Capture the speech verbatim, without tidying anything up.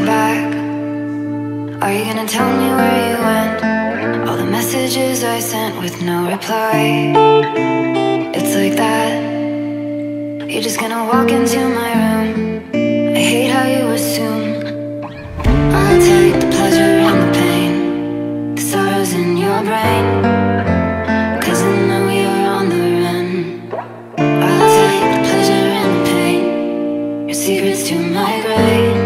back? Are you gonna tell me where you went? All the messages I sent with no reply. It's like that. You're just gonna walk into my room. I hate how you assume I'll take the pleasure and the pain, the sorrows in your brain, 'cause I know you're on the run. I'll take the pleasure and the pain, your secrets to my grave.